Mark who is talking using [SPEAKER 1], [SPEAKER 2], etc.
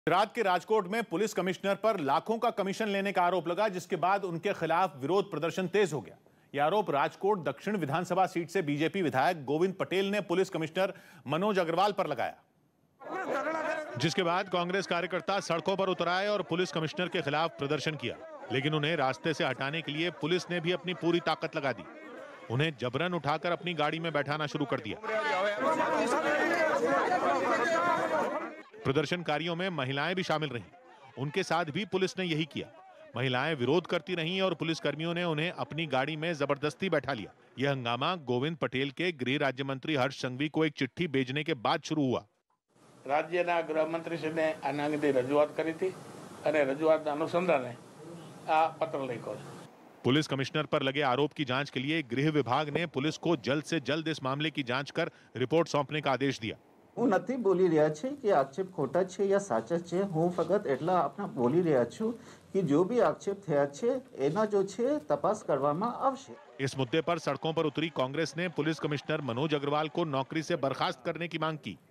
[SPEAKER 1] गुजरात के राजकोट में police commissioner पर लाखों का कमीशन लेने का आरोप लगा, जिसके बाद उनके खिलाफ विरोध प्रदर्शन तेज हो गया। यह आरोप राजकोट दक्षिण विधानसभा सीट से बीजेपी विधायक गोविंद पटेल ने पुलिस कमिश्नर मनोज अग्रवाल पर लगाया, जिसके बाद कांग्रेस कार्यकर्ता सड़कों पर उतर आए और पुलिस कमिश्नर के खिलाफ प्रदर्शन किया। लेकिन उन्हें रास्ते से हटाने के लिए पुलिस ने भी अपनी पूरी ताकत लगा दी। उन्हें जबरन उठाकर अपनी गाड़ी में बैठाना शुरू कर दिया। प्रदर्शनकारियों में महिलाएं भी शामिल रहीं। उनके साथ भी पुलिस ने यही किया। महिलाएं विरोध करती रहीं और पुलिसकर्मियों ने उन्हें अपनी गाड़ी में जबरदस्ती बैठा लिया। यह हंगामा गोविंद पटेल के गृह राज्य मंत्री हर्ष संघवी को एक चिट्ठी भेजने के बाद शुरू हुआ।
[SPEAKER 2] राज्यना गृहमंत्रीश्रीने આના અંગે રજૂઆત કરી હતી અને રજૂઆતના અનુસંધાને આ પત્ર લખ્યો છે।
[SPEAKER 1] पुलिस कमिश्नर पर लगे आरोप की जांच के लिए गृह विभाग ने पुलिस को जल्द से जल्द इस मामले की जांच कर रिपोर्ट सौंपने का आदेश दिया।
[SPEAKER 3] હું નથી બોલી રહ્યા છે કે આક્ષેપ ખોટા છે યા સાચા છે। હું ફક્ત એટલા આપના બોલી રહ્યા છું કે जो भी आक्षेप થયા છે એના जो છે તપાસ કરવામાં આવશે।
[SPEAKER 1] इस मुद्दे पर सड़कों पर उतरी कांग्रेस ने पुलिस कमिश्नर मनोज अग्रवाल को नौकरी से बर्खास्त करने की मांग की।